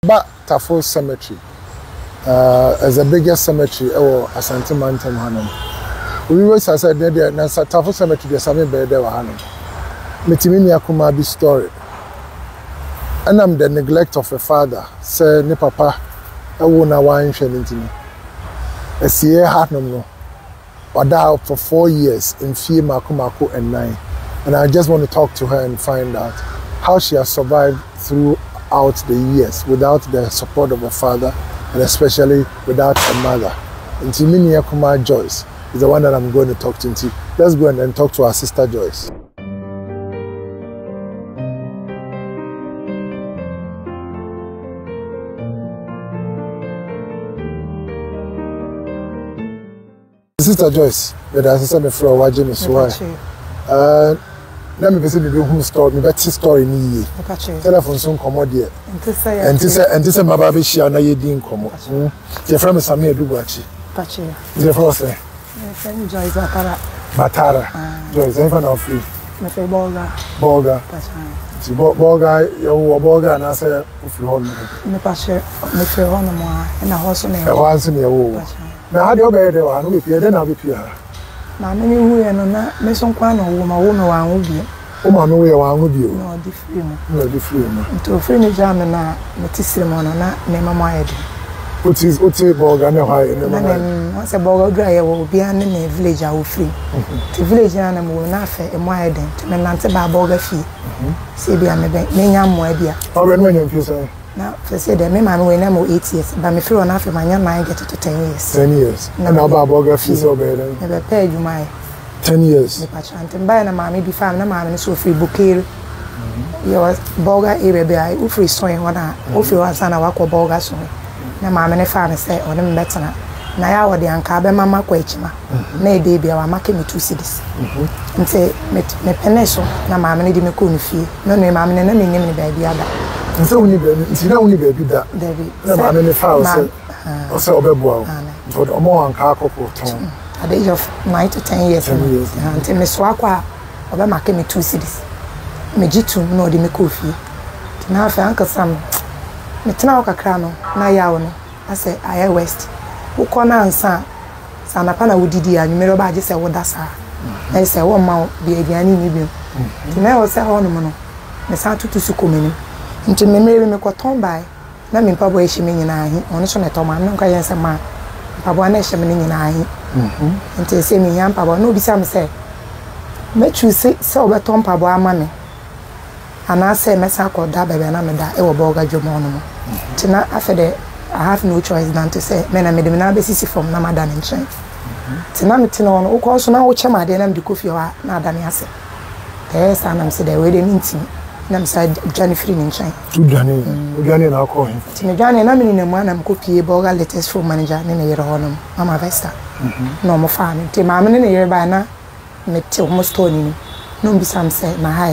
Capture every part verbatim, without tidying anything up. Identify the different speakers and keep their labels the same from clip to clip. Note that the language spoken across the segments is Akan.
Speaker 1: Eba Tafo Cemetery. Uh, as the biggest cemetery or Asante Mountain Hanum. We always said that there is a Tafo Cemetery, there's something better than Hanum. Metimini Akuma be story. And I'm the neglect of a father, say, ne papa, I won't know why I'm sharing to me. A year Hanum no. But out for four years in Fie Makumako and nine. And I just want to talk to her and find out how she has survived throughout the years without the support of a father and especially without a mother. And Timini Akuma Joyce is the one that I'm going to talk to. Let's go and then talk to our sister Joyce. Sister Joyce, but as I said before, watching is why. Uh, let me visit the home store. Me better story ni. Telephone soon come out there. And this and this my baby she na ye din come. The friend is Samia Dubachi.
Speaker 2: Pachi.
Speaker 1: The first say.
Speaker 2: Friend Joyce Batara.
Speaker 1: Batara. Joyce, I'm fan of free.
Speaker 2: Me say Bolga.
Speaker 1: Bolga. Pachi. Bolga, you Bolga na say ufri hon.
Speaker 2: Me pachi, me feel hon mo na hoso na.
Speaker 1: E wa nsi na wo. Na how do you be there wa no be pia dey na be pia.
Speaker 2: Na me hu ye no na me so kwa na wo ma wo me wa hu bi.
Speaker 1: O ma me wo ye wa hu bi o.
Speaker 2: No di free mo.
Speaker 1: No di free mo.
Speaker 2: To free ni jam na me ti sire mo no na me mama ayedi.
Speaker 1: What is what is Bolga na ha ye na mama.
Speaker 2: Na se Bolga dra ye wo bia na na village a wo free. Ti village na na mo na afa e mo ayedi. Ti me nante ba Bolga fi. Se bia me be me nya mo bia.
Speaker 1: O be no nya mfi so.
Speaker 2: Na for say that me man we na mo eight years but me free on afa manya nine get to ten years.
Speaker 1: ten years. Na na ba Bolga fi so be then.
Speaker 2: Me be pay jumai.
Speaker 1: ten years.
Speaker 2: Me pachante mba na mama bi fam na mama so free bukere. You was Bolga area be I free so en wana o free wan sana wa ko Bolga so. Na mama ne fam say o dem betena. Na ya wo de anka be mama kwa echima. Na e dey bia wa make me two cities. Mhm. Nte me me peneso na mama ne di me ko no fie. No no mama ne na me nyem ne ba bia da.
Speaker 1: Nse woni be nti na woni be bi da.
Speaker 2: David.
Speaker 1: Na mama ne fa o say o say obeboa o. So the omo anka akoko ton.
Speaker 2: At the age of nine to ten years.
Speaker 1: ten years.
Speaker 2: Until me swakwa oba make me two cities. Me jitu no de me kofi. Na fa anka sam. Me tena okakra no na yawo no. I say I west. Wo kona ansa. Sana pa na wodidi anwumere oba age say woda sa. Na say wo ma bi aduane ni bi. Na wo say ho no no. Me sa tutu su komeni. Nti me mere me koton bai. Na me mpabo ehye me nyina ahi. Ono so ne toma na nka yense ma. Mpabo na ehye me nyina ahi. Mhm. Nti se me yam mpabo no bi sam say. Me choose se obeto mpabo ama me. Ana say me sa koda bebe na me da e wo Bolga dwomo no mo. Nti na afede I have no choice than to say me na me de na be sisi from na madan nchen. Nti na me ti no no ko so na wo chema de na me de kofi wa na adane ase. Eh sa na me se de we de ntim. Na me sa Johnny free nchen.
Speaker 1: Tu Johnny, Johnny na ko hin.
Speaker 2: Ti me Johnny na me ni na mu na me kofi Bolga latest for manager ne ne yere honom. Mama Vesta. Mhm. No mo fa me. Ti mama ne ne yere ba na me ti mo store ni. No bi sam say na hai.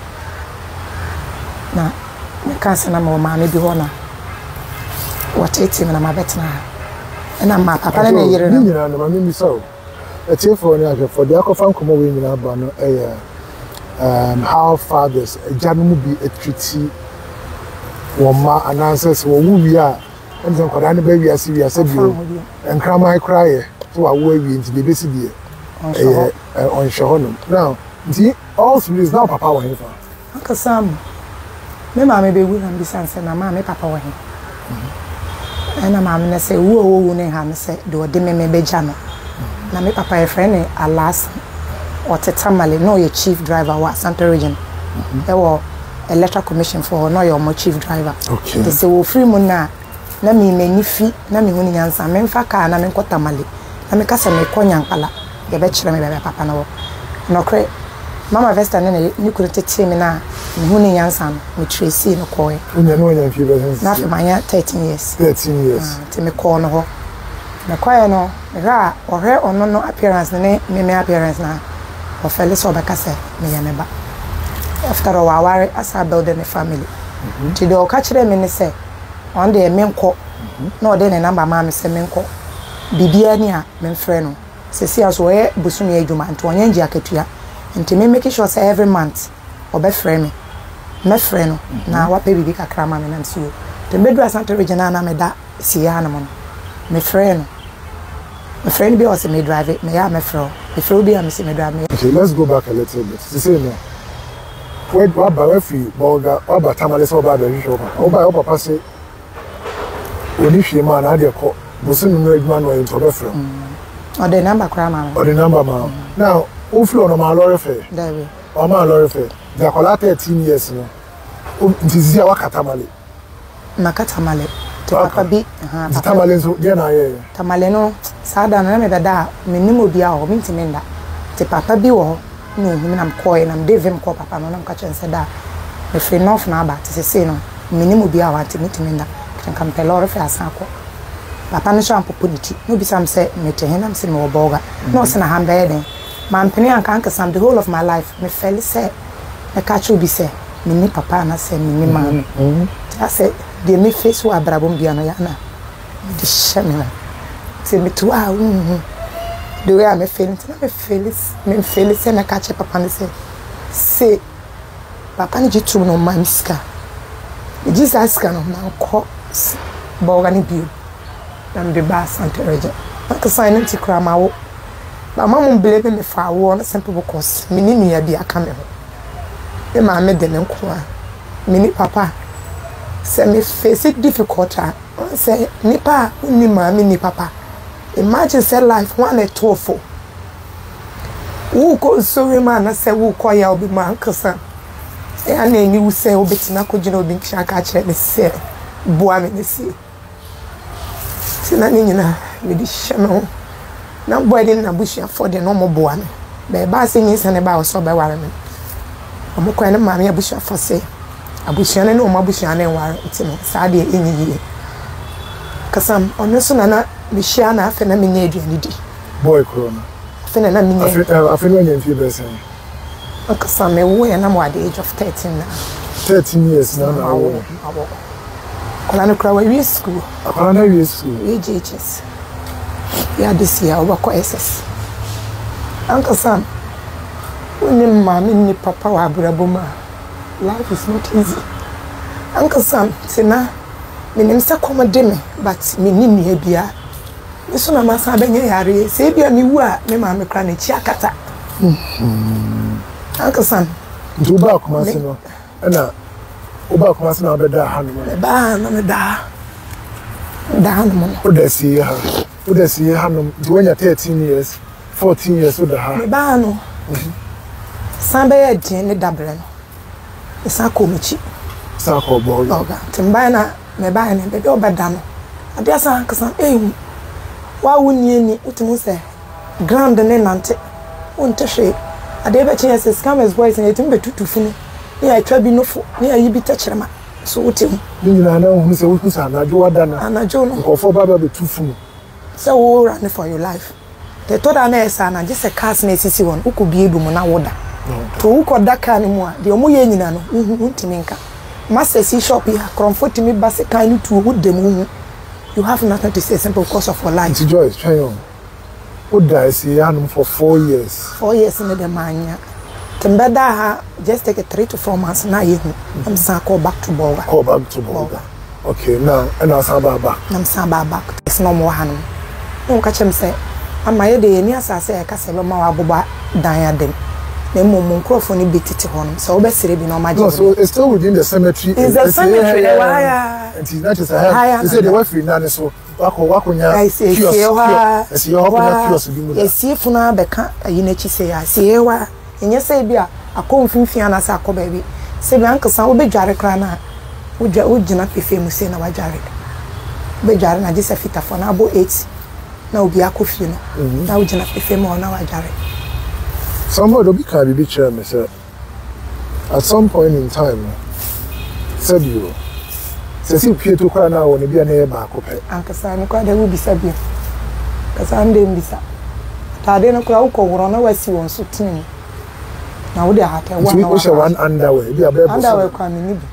Speaker 2: Na me ka se na mo ma me bi ho na. What it's in my better and I'm my papa and a year and I'm so. A tear for an for the Akofan come away in Albano, um, how fathers, a general be a treaty, or ma announcers, or who we are, and some Korean baby, I see we are said you, and cry my cry to our way into the basic on Shahonum. Now, see, all three is now Papa Wayne. Uncle Sam, my mamma be with him besides, and my mamma, Papa Wayne. And a mamma say, woo, woo, ne ham say, do a deme me bejano. Na me papa a friend, alas, or Tetamale, no, your chief driver, what Santa region. There were a letter commission for no, your more chief driver. Okay. They say, well, free muna, na me me ni fi, na me huni yansa, men faka, na men kotamale, na me kasa me konyan pala, ye betchra me papa no. No cre, Mama Vesta nene, you couldn't tell me now, me huni yansa, me tracy no koi. Unya no yan fi business. Na fi manya thirteen years. thirteen years. Ti me call no ho. Me koi no, me ra or her or no no appearance ne me me appearance na. Or fell so be kase me yaneba. After a while, as I build a family. Ti do catch them me say, one day me nko. No then a number mama say me nko. Bibia ni a me frɛ no. Se si aso e busumi adwuma nto onye ngia ketua. Nti me make sure say every month obe frɛ me. Me frɛ no na wa pe bibi kakra ma me na nso. The bedroom Santa Regina na me da si ya na mo. Me friend. My friend be also me drive it. Me ya me friend. Me friend be am see me drive me.
Speaker 1: Okay, let's go back a little bit. You say no. Where what ba we free burger, what ba tamale so ba be shop. O ba o papa say oni hwe ma na de ko. Bo se no adwuma no into be friend.
Speaker 2: Or the number cry man.
Speaker 1: Or the number man. Now, who flow no ma lorry fair?
Speaker 2: There we.
Speaker 1: O ma lorry fair. They are called thirteen years no. Ntizi ya wakatamale.
Speaker 2: Makatamale. To papa bi,
Speaker 1: aha. Tamale so je na ye.
Speaker 2: Tamale no, sada na me beda, me nimo bia o, me ntimi nda. Te papa bi wo, no, me nam koy nam devem ko papa no nam ka chense da. Me free enough na ba, te se no, me nimo bia o ante me ntimi nda. Kan pe lorry fair asan ko. Papa no shampo puniti. No bi sam say me te henam se me wo boga. No se na hambe den. Man peni anka anka sam the whole of my life. Me feel say me catch you be say me ni papa na say me ni man. I say the me face wa brabom bia no ya na. Me di shame. Say me to ah the way I me feel it. Me feel it. Me feel it say me catch papa na say say papa ni jitu no man ska. Me Jesus ska no na ko boga ni bio. I'm the boss and Teresa. I can sign into Cramawo. But Mamma believe me for a war, simple because Minnie be a camera. The man made them inquire. Minnie papa. Say me face it difficult. Say, Nipa, ni mammy, ni papa. Imagine say life one a two for. Who goes so man, I say, who call you be my uncle son. And then you say, oh, Bettina could you know be catch and say, boy, in the sea. Na nyina me di shame na boy dey na bushia for the no mo boa me be ba se nyi sane ba so be ware me omukwa ne ma me abushia for say abushia ne no mo abushia ne ware iti no sa de enyi yi kasam ono so na na me shia na afa na me nya aduani di
Speaker 1: boy corona
Speaker 2: afa na na me nya
Speaker 1: afa afa no nya mfi be say
Speaker 2: kasam me wo na mo at the age of thirteen na
Speaker 1: thirteen years na na wo Kola no kra we school. Kola na we school.
Speaker 2: We G H S. Yeah, this year over ko S S. Uncle Sam. When your mommy ni papa wa abraboma. Life is not easy. Uncle Sam, say na me nim se komode me, but me ni ni bia. Me so na masa benye yare. Say bia me wu a me ma me kra na chi akata. Mhm. Uncle Sam.
Speaker 1: Do ba kuma se no. Na Oba kuma se na beda hanu mo.
Speaker 2: Ba na me da. Da hanu mo.
Speaker 1: O da si ha. O da si hanu. Di when you thirteen years, fourteen years o da ha.
Speaker 2: Me ba no. San be ye din ne dabre no. E san ko michi.
Speaker 1: San ko bo.
Speaker 2: Oga. Timba na me ba ne be do beda no. Ade san ka san eh wa wuni ni utimu se grand ne nante. Wonte hwe. Ade be chen se scammers boys ne timbe tutufunu. Yeah, I try be no for. Yeah, you be touching ma. So what him?
Speaker 1: You know now who say who say na jo ada na.
Speaker 2: Na jo no.
Speaker 1: Go for baba be too full.
Speaker 2: So we run for your life. The thought na esa na just a cast na sisi won. Uko bi edu mo na woda. To uko da ka ni mu a. De omo ye nyina no. Untimi nka. Master C shop here. Comfort me base kan to wood dem. You have nothing to say simple because of your life.
Speaker 1: It's joy, try on. What does he had for four years?
Speaker 2: Four years in the mania. Timbeda just take a three to four months now. You, I'm saying call back to Boga.
Speaker 1: Call back to Boga. Okay, now and I'm saying back. I'm
Speaker 2: saying back. It's no more hand. No catch him say. I'm my day. Near say I can't say my abuba diadem. The mum microphone beat it on. So best be no magic.
Speaker 1: No, so it's still within the cemetery.
Speaker 2: It's the cemetery.
Speaker 1: Why? It's not just a high. They say the wife in none so. Wako wako nya.
Speaker 2: I say see wa.
Speaker 1: See wa wako curious bi mu da.
Speaker 2: See funa beka ayinechi say ya. See wa. Enye say bia akọ mfimfia na sa akọ baby se bi anka wo be dware kra na wo dwa wo gina pefe mu se na wa dware be dware na je se fita fo na abo eight na obi akofie no na wo gina pefe mu na wa dware
Speaker 1: somebody obi ka bi bi chere me say at some point in time said you se si pie to kra na wo ne bia na ye ba akọ pe
Speaker 2: anka sa ni kwa de wo bi sa bi ka sa nde mbisa ta de no kra wo ko woro na wasi won so tin na wo de hata one
Speaker 1: we push one underwear bi abebo
Speaker 2: underwear kwa me ni bi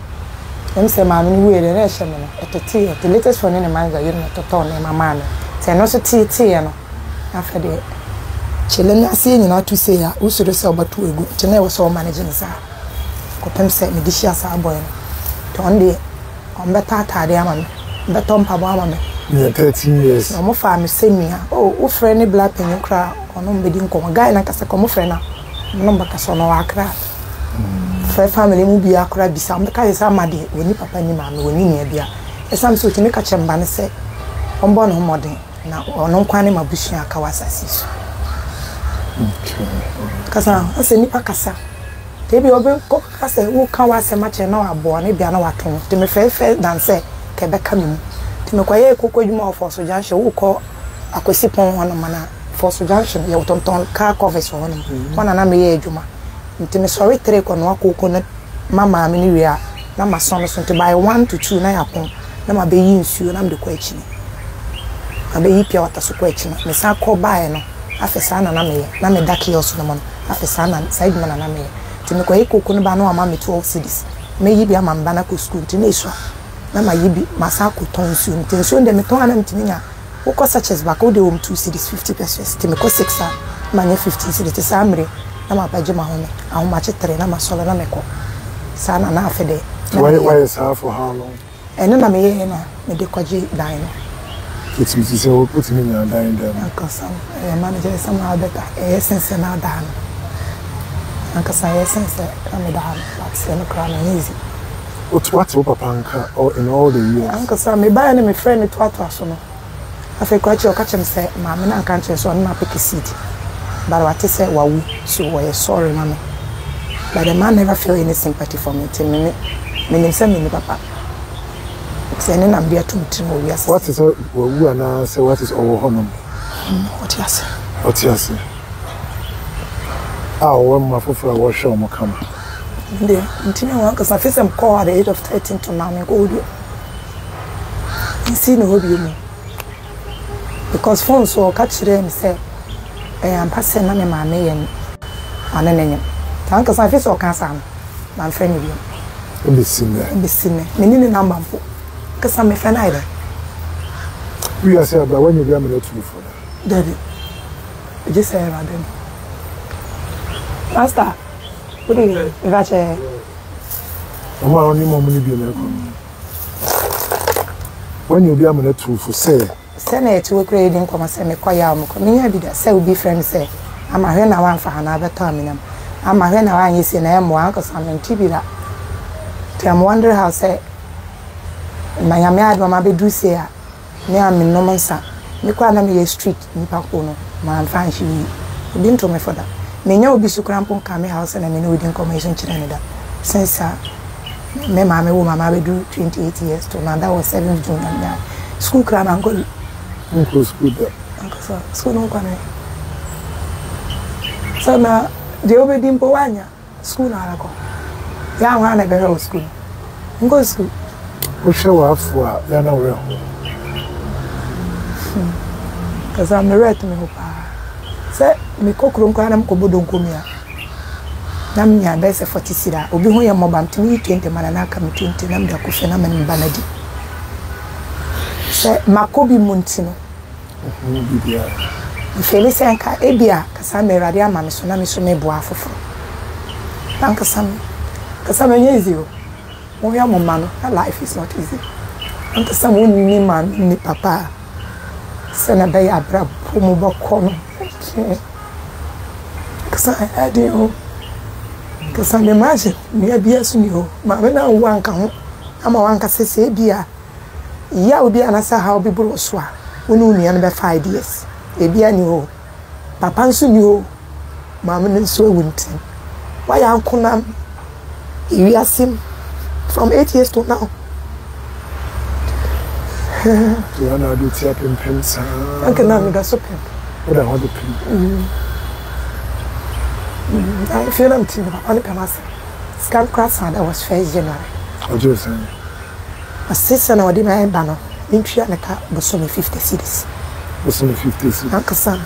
Speaker 2: em se ma me ni we de na ehye me no etete the latest phone in mind that you know to turn na mama me se no so tie tie no afa de chele na se nyina to say ya usoro se obatu egu te na wo so manage nsa ko pem se me di shia sa boy no to on de on better atade ama me beto mpabo ama me
Speaker 1: yeah thirteen years
Speaker 2: no mo fa me semia oh wo frɛ ne black pen kra ono mbedi nko guy na kasa ko mo frɛ na no mbaka so no akra frɛ family mu bia akra bisa mbaka yesa amade woni papa ni ma me woni nia bia esam so timi ka chemba ne se ombo no modern na ono nkwane mabusua aka wasasi so
Speaker 1: okay
Speaker 2: kasa ase nipa kasa tebi obe ko kasa wo ka wase ma che na abo ne bia na wato timi frɛ frɛ dan se kebeka me mu timi kwaye kokko djuma of so junction wo ko akwesi pon hono mana for so junction ye wotonton car covers hono wana na me ye djuma ntimi sorry three ko no akoko na mama me ni wia na ma son so nti by one to two na yapon na ma be yi nsuo na mde ko achi abe yi pia wata so ko achi na me sa ko bae no afesa na na me na me daki oso no mo afesa na side man na me timi kwaye kokko no ba no ama me twelve cities me yi bia mamba na ko school nti na iso na ma yibi masako tonsu ntenso ndem ton ana mtiminya woko suches back wo de wom two cities fifty pesos timi ko six a ma nya fifteen cities samre na ma baje ma home aho ma chetere na ma solo na meko sana na afede
Speaker 1: why why is half for how long
Speaker 2: ene na me ye na me de kwaje dan no
Speaker 1: it's me say wo put me na dan dem
Speaker 2: akasa e manager some other e sense na dan akasa e sense na me dan but se no kra na easy.
Speaker 1: What what's papa anka or in all the years?
Speaker 2: Uncle Sam, me buy my friend it what was no. I feel quite your catch him say, Mamma and country so not pick a seat. But what I say, wow, so we're sorry, mamma. But the man never feel any sympathy for me till me, me send me papa. Sending I'm there to know yes.
Speaker 1: What is who and I say what is our honor?
Speaker 2: What yes?
Speaker 1: What yes? Ah, one my for wash on my camera.
Speaker 2: The continue one because I feel some call at the age of thirteen to now me go do. You see no hobby me. Because phone so catch them say eh am passing na me ma me yen anenenye. Thank because I feel so cancer. My friend you.
Speaker 1: Be seen
Speaker 2: Be seen. Me ni number mpo. Because I'm a friend either.
Speaker 1: We are say about when you be am to for that.
Speaker 2: Daddy. You just say about them. Master. What do you vache?
Speaker 1: Oma oni mo muni bi na ko. When you be am na to for say.
Speaker 2: Say na etu wekre din koma say me kwaya am ko. Me ya bi da say obi friend say. Ama hwe na wan fa na beta mi nam. Ama hwe na wan yesi na emo an ko sam tibi da. Ti am wonder how say my yame ad mama be do say a me am no monsa. Me kwa na me street ni pa ko no. Ma fan shi wi. Obi nto me for that. Me nya obi sukrampo kame house na me no wodi information chire ne da since uh, me mama wo mama be do twenty-eight years to now that was seventh June and that school kra na ngol
Speaker 1: ngo school da
Speaker 2: ngo so school no kwa ne so na de obi dimpo wanya school na ala ko ya wa na be ho school ngo school
Speaker 1: o shewa afu a ya na we ho
Speaker 2: cuz I'm right me ho pa say me kokro nkwa na mkobodo nkomia na mnya be se forty sira obi ho ye mobam timi twenty mana na aka me twenty na mda kofe na mani banadi say makobi muntino
Speaker 1: mhm bibia
Speaker 2: ifele se nka ebia kasa me rade ama me so na me so me bo afofo tanka sam kasa me nyezi o mo ya mo mano life is not easy tanka sam woni ni man ni papa se na be ya bra mo bokono Because I do. Because I imagine me a beer soon you. My when I want come, I'm a one can say beer. Ya will be an answer how be broswa. We know me another five years. A beer new. Papa soon you. Mamma so winter. Why Uncle Nam? You ask him from eight years to now.
Speaker 1: You are not do tap in pens.
Speaker 2: Uncle Nam, that's so pimp.
Speaker 1: What I want to pin.
Speaker 2: I feel them too. Only Pamas. Scam cross and I was first January.
Speaker 1: I just say.
Speaker 2: My sister now did my banner. In Tria and a car was only fifty cities.
Speaker 1: Was only fifty cities.
Speaker 2: Uncle Sam.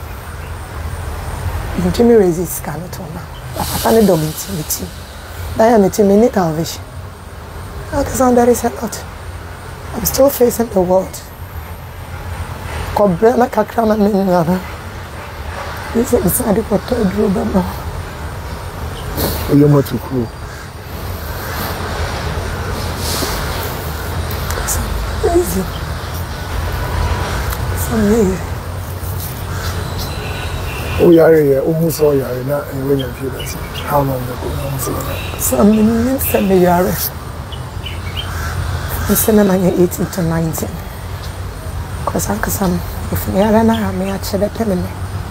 Speaker 2: You Jimmy raises scan it on now. Papa need dominating with you. I am a minute of vision. Uncle Sam, there is a lot. I'm still facing the world. Cobrella Cacrana Minana. This is inside the water, Drew Bama.
Speaker 1: You're not too cool.
Speaker 2: Easy. Some
Speaker 1: Oh, yeah, yeah, almost all yeah, and when you feel that. How long ago?
Speaker 2: Some minutes and the year. The cinema eighteen to nineteen. Because I can some if you are not me at the penny.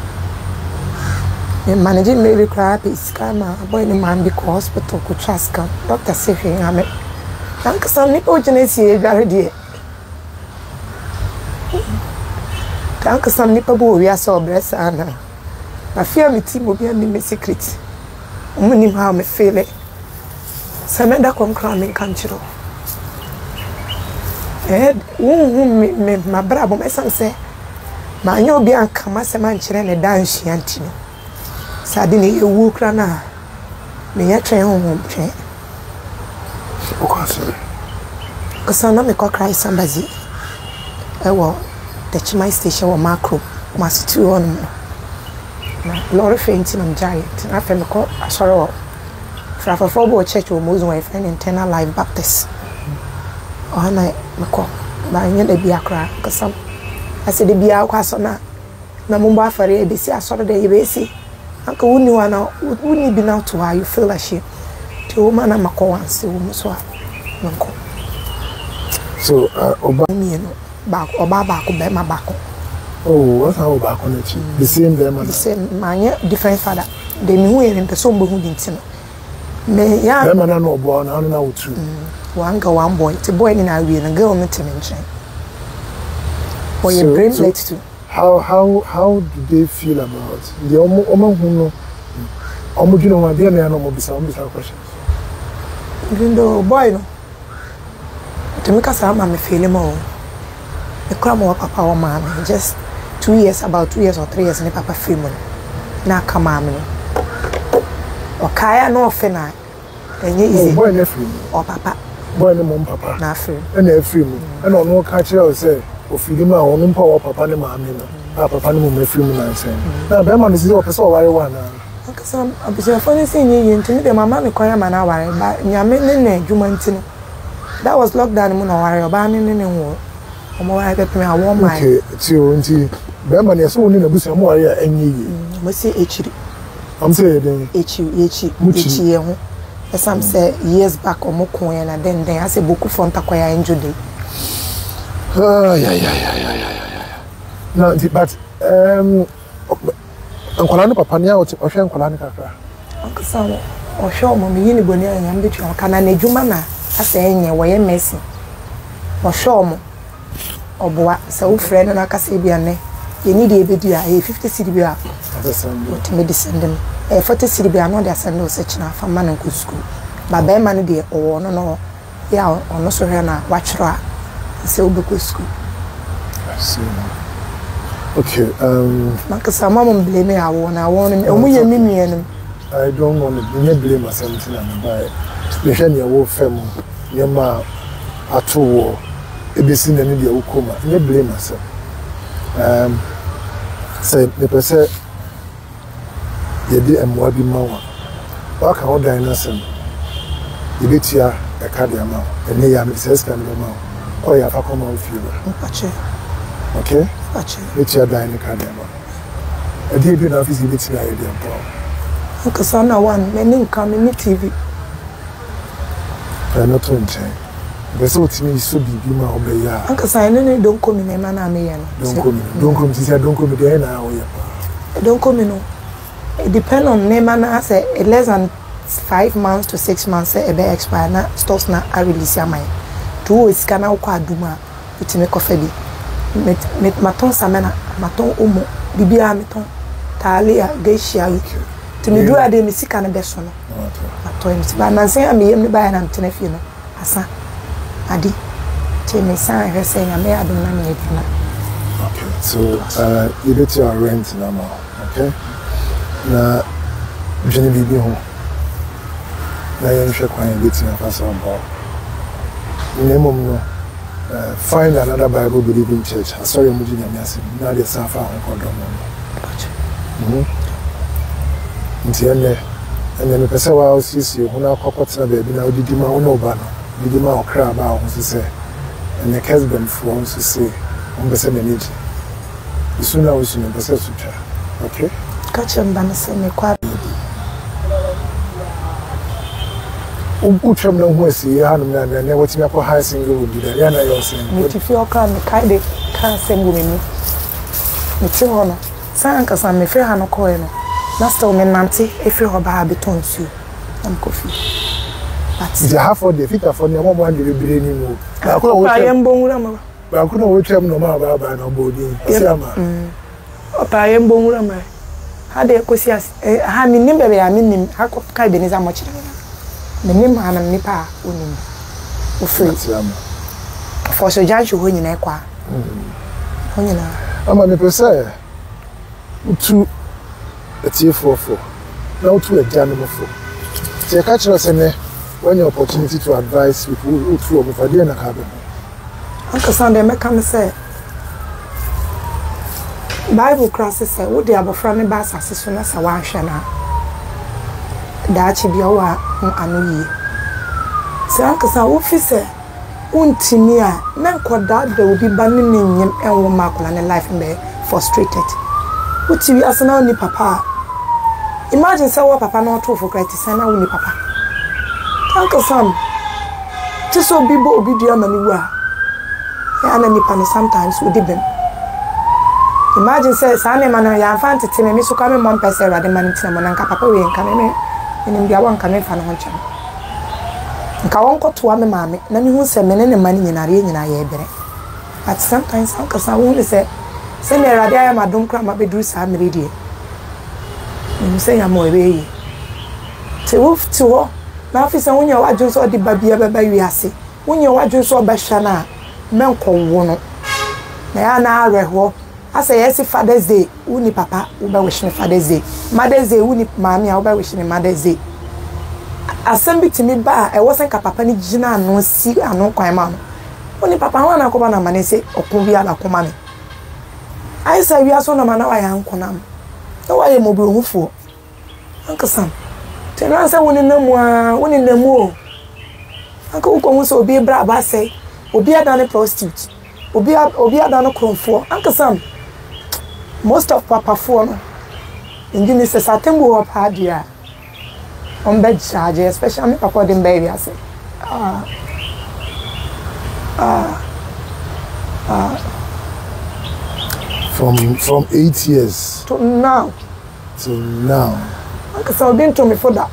Speaker 2: In managing maybe crap is karma, a boy in man because hospital could chaska. Doctor saving I met. Thank some Nico Genesis, very dear. Thank some Nico, we are so blessed. Anna. I fear me team will be a me secret. Only how me feel it. Samenda come cramming country. Eh, me me my brother, my son say, my new be uncle, my man, and a dance yantino. Sadini, you walk rana. Me a train home train. Because I know me call cry somebody. I will touch my station or macro, must two on. Lord fainting on giant. I feel call a sorrow. For a four church or most wife and internal life Baptist. Or night, my call. But I need to be a cry. Because some I said, the be our casona. Namumba for a B C. I saw the day you see. Uncle wouldn't you know, wouldn't you be now to how you feel like she to woman and Mako and see woman swap.
Speaker 1: So, uh, Oba
Speaker 2: me, you know, back or back or my back.
Speaker 1: Oh, what's how back on it? The same them,
Speaker 2: the same man, different father. They knew him in the song who didn't know. Me, yeah,
Speaker 1: them and I know born, I don't know two.
Speaker 2: One girl, one boy, to boy in our wheel and girl met him in chain. Boy, your brain late too.
Speaker 1: How, how, how do they feel about the Omo who know? Omo, you know, my dear, I know more beside questions.
Speaker 2: Even though, boy, no. To make us, I'm feeling more. The crumb of papa or mammy, just two years, about two years or three years, and the papa film. Now come mammy. Or Kaya no fena. And you easy.
Speaker 1: Boy, nephew.
Speaker 2: Or papa.
Speaker 1: Boy, no mom, papa.
Speaker 2: Now free.
Speaker 1: And a free. And on no catch or say, or feeding my own power, papa, and mammy. Papa, no more free. Now, Beman is your person, I want.
Speaker 2: Because I'm a funny thing into me, my mammy, Koya Manawa, but Yamin, Jumantin. That was lockdown, Mono, or banning in the war. I get me a warm mind.
Speaker 1: Okay, Tionti. Beman is only in a bush more any year.
Speaker 2: Must say H D.
Speaker 1: I'm saying
Speaker 2: H U H U. As some say years back or Moko, and then they has a book of Fontaquia and Judy.
Speaker 1: Ah, yeah, yeah, yeah, yeah, yeah. No, but, um, Uncle Anna Papania or Shan Colanica. Uncle
Speaker 2: Sam or show me Unibonia and Ambitio, can I need you, Mana? I say, why am messy? Or show me. Or boy, so friend and I can say, you need a bit, a fifty city beer. What may descend them. A forty city beer, no, there's no such now for man and good school. But bear money dear, or no, no, yeah, or no, Sorana, watch her, so good school.
Speaker 1: I see. Okay, um,
Speaker 2: Marcus, some mom blame me. I want, I want him, and we are Mimi and
Speaker 1: I don't want to blame myself. The Henya war family, Yama, at all. It is in the media, Ukuma, and you blame myself. Um, say, the person, you did a more be more. Walk out dinosaur. You did here a cardiac, and they are Missus Canada, or you have a common fever. Okay? It's your dining cardiac. I did enough is in its idea.
Speaker 2: Because I know one, many come in the T V.
Speaker 1: I'm not on time. There's what me so be my obey.
Speaker 2: Uncle I know don't come in a man. Don't
Speaker 1: come, don't come, she said, don't come there now.
Speaker 2: Don't come in. It depends on name and I say less than five months to six months, a bear expire, not stores not I release your mind. Two is can now quite do my with me coffee. Met maton samena, maton omo, bibia meton, talia, geisha. To me, do I de music and a besono. Maton, but I say I'm the buy and tenef, you know. Asa, Adi, Timmy, sign her saying I may have been nominated.
Speaker 1: Okay, so uh, you get your rent now, okay? Now, Jenny be home. Now you're sure quite getting a pass on ball. Name no. Uh, find another Bible believing church. I saw your Mujina Messi. Now they suffer on condom. And then the person who else is you, who now corporate baby now did you know no banner, did you know crab out, as you say. and the Kessben for us to say, on the same energy. The sooner we should never say, okay?
Speaker 2: Catch him, Banasson, quite.
Speaker 1: Ucham no mwesi ya hanu na na wati me ko high single would be there ya na yo say
Speaker 2: me feel kan me kai de kan sengu me me ti hono san ka san me fe ha no ko e no na still me nante e fe ho ba beton su am kofi but
Speaker 1: the half of the fita for na mo mo ande bire ni mo ba ko wo
Speaker 2: pa yem bonwura ma
Speaker 1: ba ko no wo twem no ma ba ba no bodi asiama
Speaker 2: o pa yem bonwura ma ha de ko si ha mi nim bebe ya mi nim ha ko kai be ni za mo chire menim hanam nipa onim ofri for so janchu ho nyina kwa ho nyina
Speaker 1: ama me pese utu etie fofo na utu ejano mofo se ka chiro se ne when your opportunity to advise people utu o mfadie na ka be
Speaker 2: anka sande me kam se Bible class say wo de abofra ne ba asase so na sa wa hwe na daachi bia wa anu yi se anka sa officer untimi a na nkoda da obi ba ne nyem enwo makola ne life be frustrated utiwi asana ni papa imagine say wa papa na oto for credit sana wo ni papa anka sam ti so bibo obi dua mani wa ya na ni pan sometimes we dibem imagine say sana man ya fante teme mi so ka me mon pese rade man tina mo na nka papa we nka me nim bia won kan fa no ho kyem nka won kotoa me maame na mi hu se me ne ne man nyina re nyina ye bere at sometimes an kasa won se se me rade aya madom kra ma beduru sa mere die nim se ya mo ebe yi te wof ti ho na afisa wonya wadwon so di babia baba wi ase wonya wadwon so ba hwa na men ko wo no na ya na areho asa yes Father's Day uni papa uba wish me Father's Day Mother's Day uni mami a uba wish me Mother's Day asem bitimi ba e wosen ka papa ni gina no si anu kwan ma no uni papa ho na ko ba na manese okun bi ala koma me ai sa wi aso na mana wa ya nkona m na wa ye mo bi ohufuo ankasam tena sa woni namu a woni namu o anka uko hu so obi bra ba sei obi adane prostitute obi obi adane kronfo ankasam most of papa for no ingini se satembu wa padia on bed charge especially papa dem baby I say ah ah ah
Speaker 1: from from eight years
Speaker 2: to now
Speaker 1: to now
Speaker 2: anka so been to me for that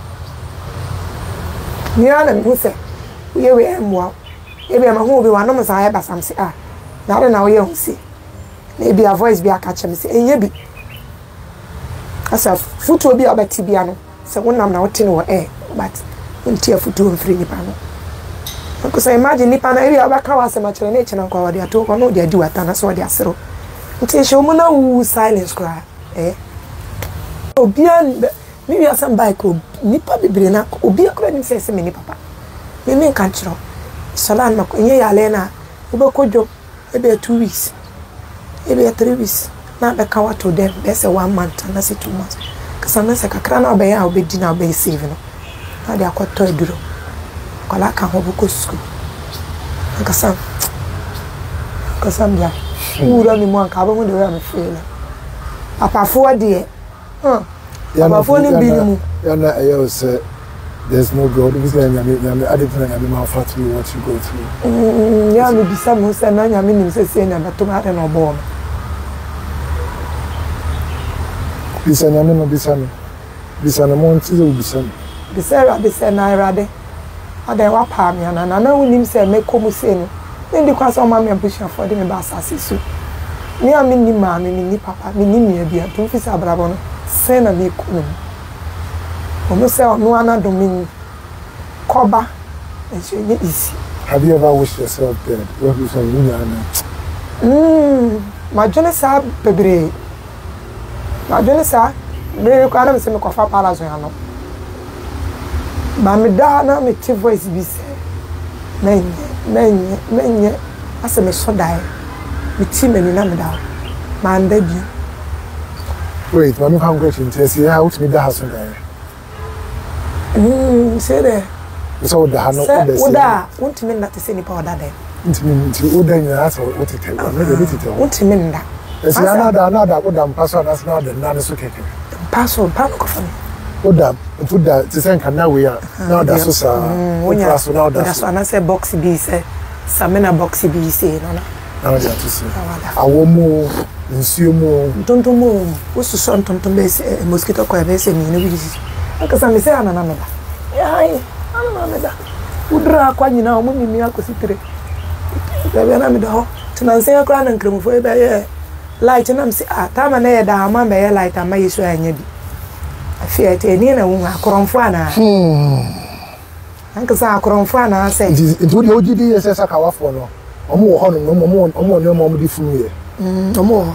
Speaker 2: ni ana mi say we we emwa e be ma hu obi wa no msa ya basam si ah na re na we hu si maybe a voice be aka chem say enye bi asa futu obi abati bia no se wonam na wote no eh but unti afutu mfiri nipa no nko say imagine nipa na area abaka wa se ma chere na echina kwa wadi ato ko no de adi wata na so wadi asero nti she omo na wu silence cry eh obi an mi wi asam bike nipa bibire na obi akora ni se se me ni papa me me kan chiro salan mako enye ya lena ube kojo ebe two weeks ebe three weeks na be ka wato dem be say one month na say two months kasa na se kakra na obe ya obedi na obe save no na de akoto eduro kola ka ho buko school kasa kasa mbia ura mi mo anka ba mo de we am feel papa fo de huh papa fo ni bi mu
Speaker 1: ya na ayo say there's no God. Because I'm I'm addicted. I'm not fat to what you go through.
Speaker 2: Yeah, me bisa mo say na nyame nim say say na to ma no bo no.
Speaker 1: Bisa nyame no bisa no. Bisa no mo nti zo bisa no.
Speaker 2: Bisa ra bisa na rade. Ade wa pa me na na na unim say me komu say no. Ndi kwa so ma me ambition for me ba asase so. Me am ni ma me ni papa me ni me bia to fi sa brabo no. Say na me komu. Omo say no ana domin koba and easy.
Speaker 1: Have you ever wished yourself dead? What you say you know?
Speaker 2: Mm, my journey sa bebre. My journey sa me ko ana se me ko fa palace yan no. Ba me da na me ti voice bi say. Men men men asa me so dai. Me ti me ni na me da. Ma anda bi.
Speaker 1: Wait, mami come question tell see how to me da haso dai.
Speaker 2: Mm, say there.
Speaker 1: So the hano
Speaker 2: o da won't mean that say ni pa oda there.
Speaker 1: ntimi ntimi o dan ya so o tete o me de tete o
Speaker 2: ntimi nda
Speaker 1: esi ana da ana da ko da mpaso na na da na so keke
Speaker 2: paso pa ko fa
Speaker 1: o da ntu da ti sen kan na we ya na da so sa o paso na da so
Speaker 2: ana say box bi say samena box bi say no na
Speaker 1: na ja to see awo mo nsuo mo
Speaker 2: tonto mo o so so tonto be say mosquito ko be say ni no bi aka sa me say ana na me da ai ana na me da udra kwa nyina o mo mimi akositire bebe na me da ho tunanse akra na nkremfo e be ye light na me say ah ta ma na ye da ma be ye light ama yeso anya bi afia te ni na wo akoromfo ana hmm anka sa akoromfo ana say
Speaker 1: ntu de ogidi ye say Sakawa fo no omo wo ho no omo omo no omo di funu ye
Speaker 2: mm omo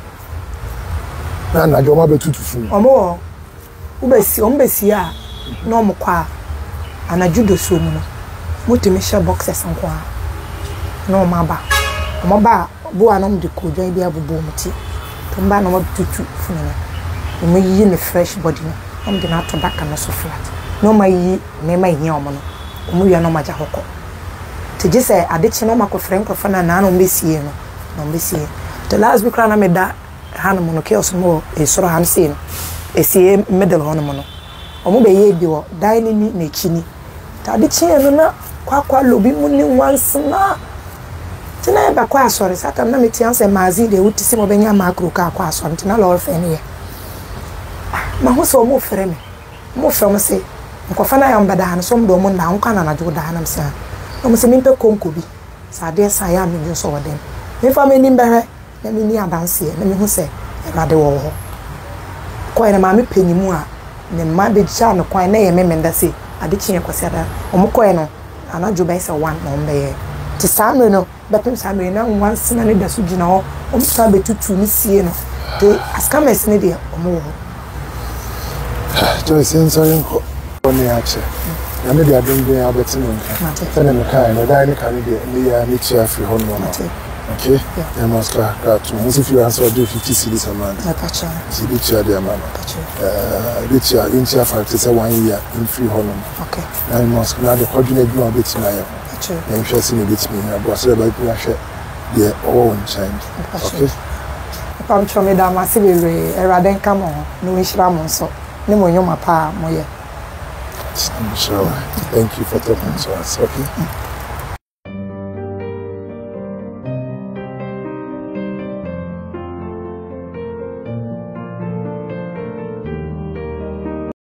Speaker 1: na na jo ma be tutu funu
Speaker 2: omo wo be si omo be si a na omo kwa ana judo so mu no motimi sha boxes nko a na omo aba omo ba bo anom de ko dwan bi abubo muti to mba na mo tutu funu no omo yi ne fresh body no omo de na to daka no so flat no ma yi me ma yi omo no omo wi na ma ja hokọ te je say ade chi no ma ko frem ko fa na na no mesie no no mesie the last week na me da hanum no chaos mo e soro han sei no esie middle hono mo no omo be ye bi wo dai ni ni na chini ta ade chi no na kwa kwa lobi mu ni once na tina e ba kwa asori sata na me ti anse mazi de wuti si mo be nya makro ka kwa asori tina lo fe ne ye ma ho so mo fere me mo fere mo se nko fa na ya mbada han so mdo mo na nko na na jo da hanam se no mo se mi pe konko bi sa de sa ya mi jo so wodem me fa me ni mbere na me ni adanse na me hu se e rade wo ho ko ina ma me penimu a ne ma be cha no kwan na ye me menda se ade chi kwase ada omo ko e no anajo be se one no mbe ye ti samre no be pem samre na one sina ne da su gina ho omo sa be tutu ni sie no de askames ne de omo wo
Speaker 1: jo sensory ko oni ache na me de adom de abeti no nka na me kai na dai ne kan de ni ya ni chia free ho no okay yeah must ka ka to if you answer do fifty cedis a month
Speaker 2: na pacha
Speaker 1: si bi chia de amana eh bi chia in chia five to say one year in free ho no
Speaker 2: okay
Speaker 1: na must na de kodune bi on beti na ya
Speaker 2: pacha
Speaker 1: na interest ni beti mi na bo so ba bi na hwe de all on change okay
Speaker 2: pam chome da ma se be re eraden kamo no nhira mo nso ni mo nyoma pa mo ye
Speaker 1: inshallah thank you for talking to us okay